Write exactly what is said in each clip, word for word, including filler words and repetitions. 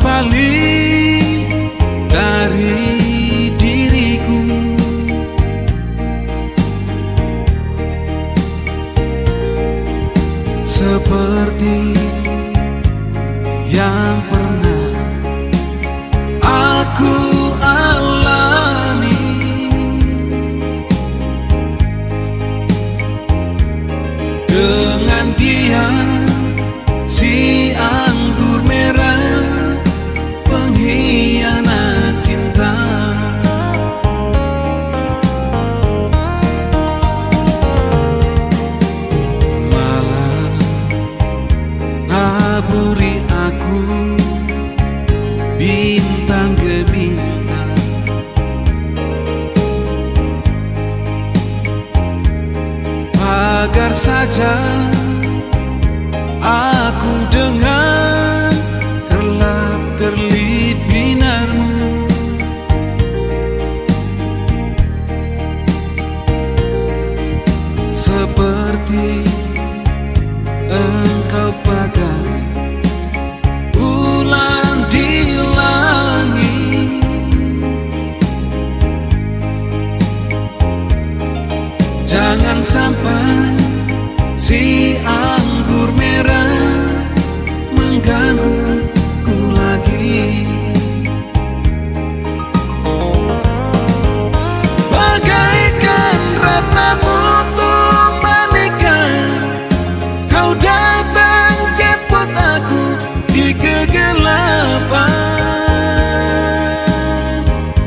kembali dari diriku. Seperti yang pernah aku alami, dengan dia si anggur merah, pengkhianat cinta. Malah taburi aku bintang ke bintang, agar saja aku dengan kerlap kerlip binarmu. Seperti engkau bagai bulan di langit, jangan sampai si anggur merah menggangguku lagi. Bagaikan ratna mutu menikah, kau datang jemput aku di kegelapan.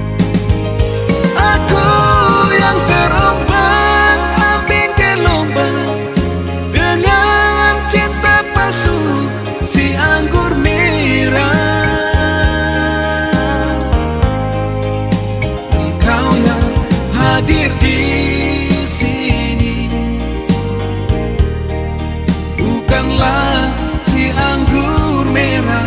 Aku yang terombang ambing gelombang dengan cinta palsu si anggur merah. Engkau yang hadir di sini bukanlah si anggur merah,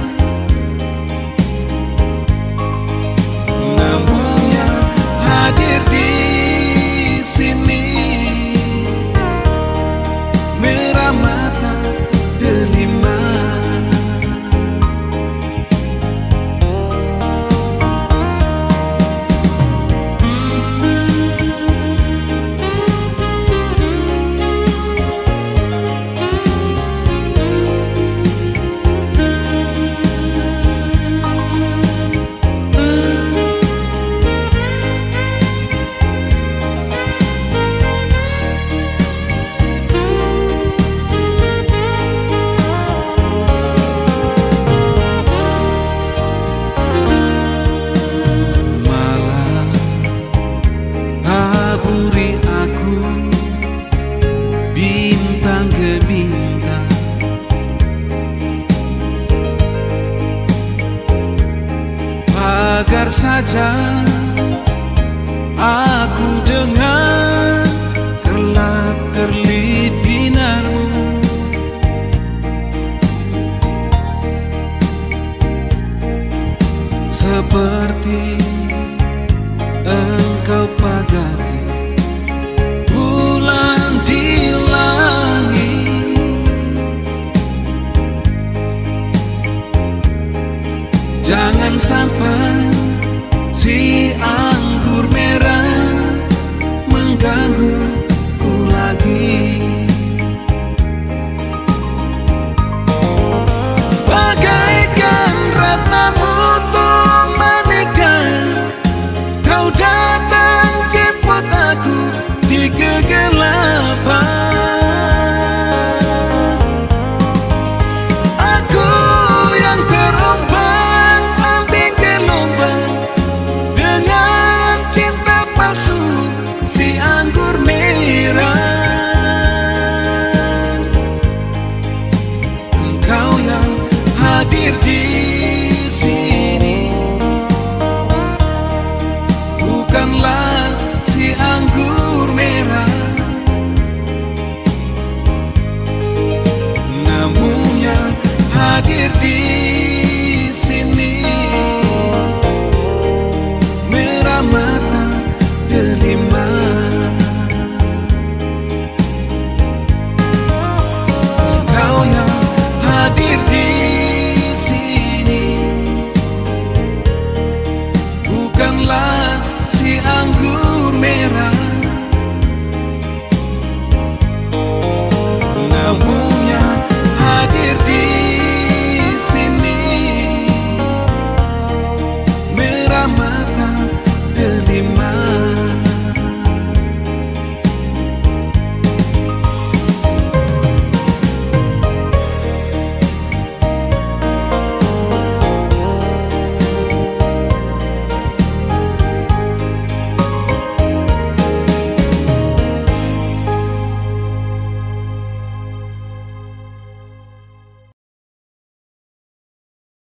namun yang hadir di sini merah mata delima. Taburi aku bintang ke bintang, agar saja aku dengan kerlap kerlip binarmu. Seperti engkau bagai bulan di langit, jangan sampai si